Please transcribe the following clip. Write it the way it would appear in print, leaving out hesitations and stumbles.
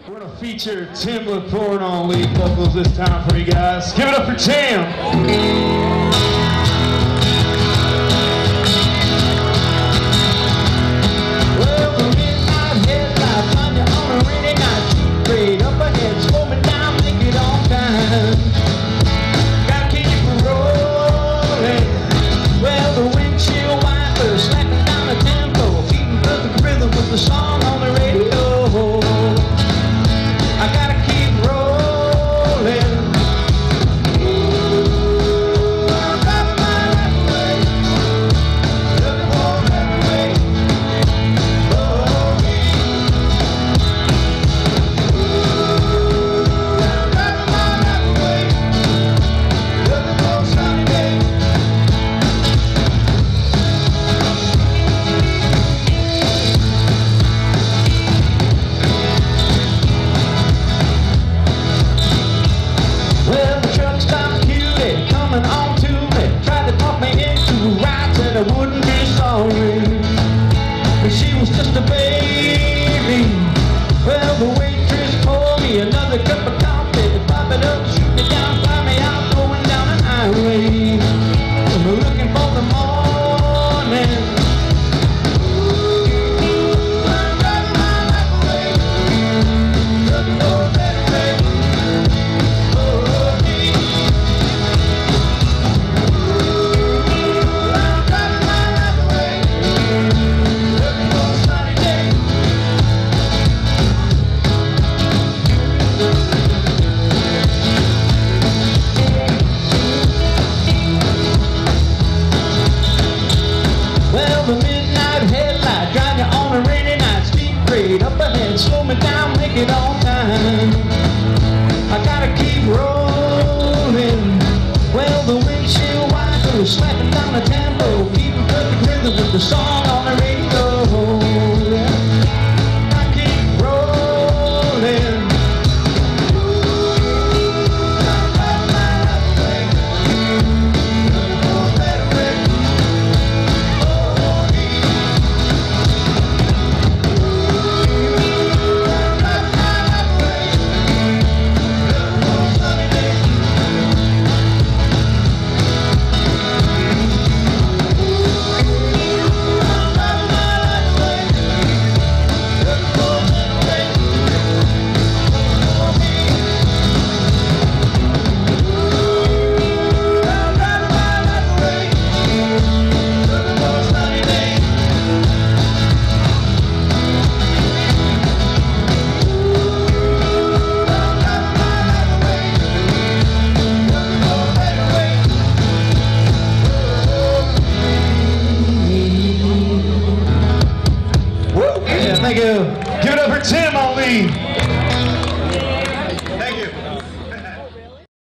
We're going to feature Tim LaFord on lead vocals this time for you guys. Give it up for Tim. Well, the midnight headlights on you on a rainy night. Straight up ahead, slow me down, make it on time. Gotta keep rolling. Well, the windshield wipers slapping down the tempo, keeping perfect rhythm with the song on the radio. I gotta keep rolling. I'm driving my life away, looking for a better way. I'm driving my life away, looking for a sunny day. Well, the truck stopped cutie, coming on to me. Tried to talk me into a ride, said I wouldn't be sorry. But she was just a baby. Well, the waitress poured me another cup of coffee. Pop it up, shoot me down, fly me out, going down the highway. I'm looking for the morning. I'm driving my life away, looking for a better way. Well, the midnight headlight, drive you on a rainy night. Speed grade up ahead, slow me down, make it on time. I gotta keep rolling. Well, the windshield wipers slapping down the tempo, keeping perfect rhythm with the song on the radio. I keep rolling. I'm driving my life away, looking for a better way. Thank you. Give it up for Tim on lead.